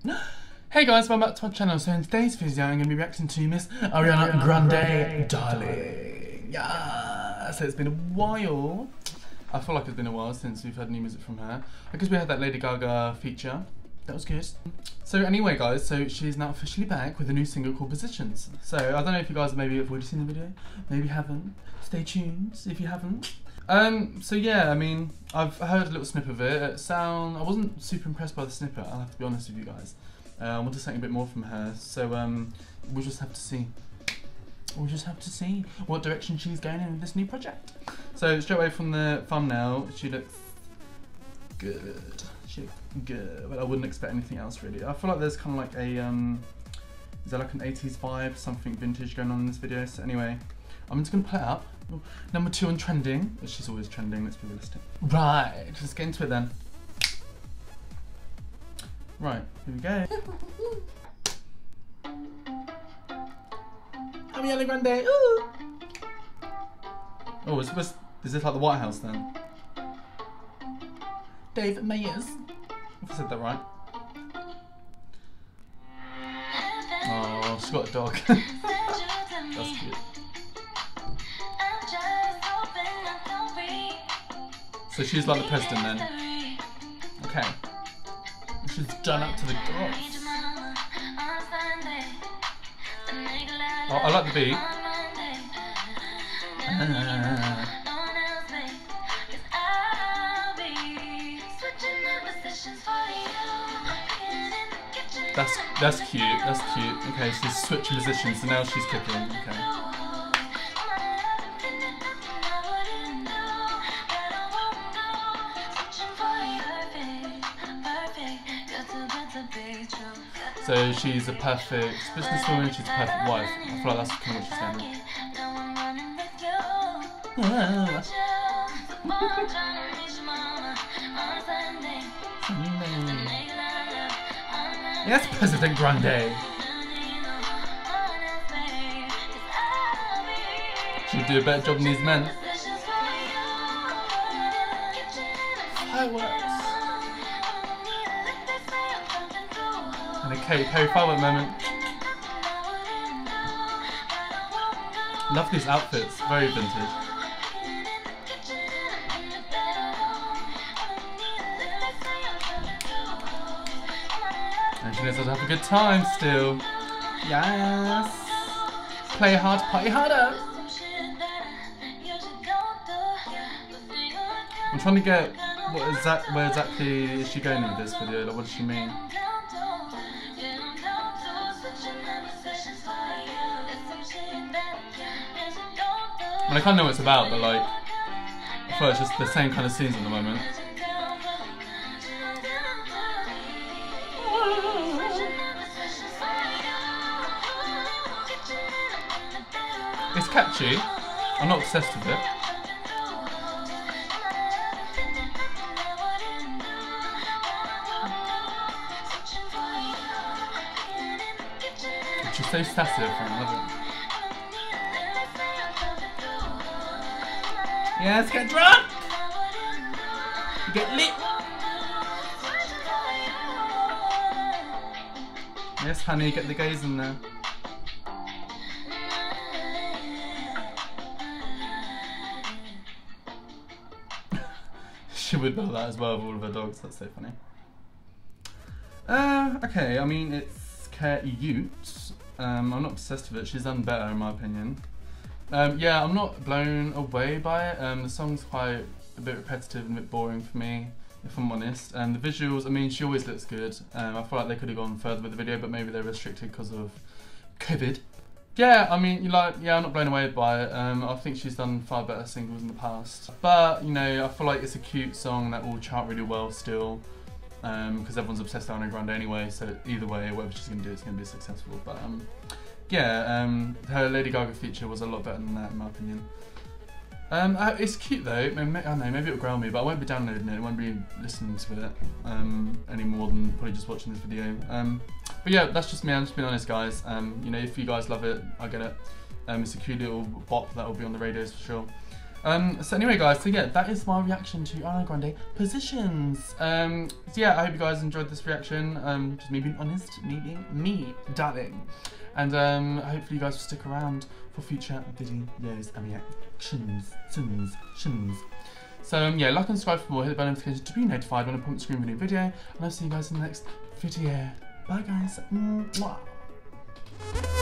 Hey guys, welcome back to my channel. So in today's video I'm going to be reacting to Miss Ariana Grande, Darling. Yeah, so it's been a while. I feel like it's been a while since we've had new music from her. Because we had that Lady Gaga feature. That was good. So anyway guys, so she's now officially back with a new single called Positions. So I don't know if you guys maybe have already seen the video, maybe haven't. Stay tuned if you haven't. So yeah, I mean, I've heard a little snip of it. I wasn't super impressed by the snippet, I'll have to be honest with you guys. I wanted something a bit more from her, so we'll just have to see. We'll just have to see what direction she's going in with this new project. So straight away from the thumbnail, she looks good. She looks good, but I wouldn't expect anything else really. I feel like there's kind of like a, is there like an 80s vibe, something vintage going on in this video? So anyway, I'm just gonna play it up. Number 2 on trending. She's always trending, let's be realistic. Right, let's get into it then. Right, here we go. Ariana Grande, ooh! Oh, is this like the White House then? David Mayers. If I said that right. Oh, she's got a dog. That's cute. So she's like the president then. Okay. She's done up to the gods. Oh, I like the beat. That's cute. That's cute. Okay, she's switching positions, so now she's kicking. Okay. So she's a perfect businesswoman, she's a perfect wife. I feel like that's kind of what she's saying. Yes, President Grande. She'd do a better job than these men. Fireworks. And a Katy Perry firework moment. Love these outfits, very vintage. And she knows how to have a good time still. Yes. Play hard, party harder. I'm trying to get where exactly is she going with this video? Like, what does she mean? I kind of know what it's about, but like, I feel like it's just the same kind of scenes at the moment. It's catchy. I'm not obsessed with it. She's so sassy, I love it. Yes, get drunk! Get lit! Yes, honey, get the gays in there. She would know that as well with all of her dogs, that's so funny. Okay, I mean, it's cute. I'm not obsessed with it, she's done better in my opinion. Yeah, I'm not blown away by it. The song's quite a bit repetitive and a bit boring for me, if I'm honest. And the visuals, I mean, she always looks good. I feel like they could have gone further with the video, but maybe they're restricted because of COVID. Yeah, I mean, I'm not blown away by it. I think she's done far better singles in the past. But, you know, I feel like it's a cute song that will chart really well still. Because everyone's obsessed with Ariana Grande anyway, so either way, whatever she's going to do, it's going to be successful. But, yeah, her Lady Gaga feature was a lot better than that in my opinion. It's cute though, I don't know, maybe it'll grow on me, but I won't be downloading it, I won't be listening to it any more than probably just watching this video. But yeah, that's just me, I'm just being honest guys. You know, if you guys love it, I get it. It's a cute little bop that will be on the radios for sure. So anyway, guys, so yeah, that is my reaction to Ariana Grande Positions. So yeah, I hope you guys enjoyed this reaction. Just me being honest, me, darling. And hopefully you guys will stick around for future videos and reactions. So yeah, like and subscribe for more, hit the bell notification to be notified when I put the screen with a new video, and I'll see you guys in the next video. Bye guys. Mwah.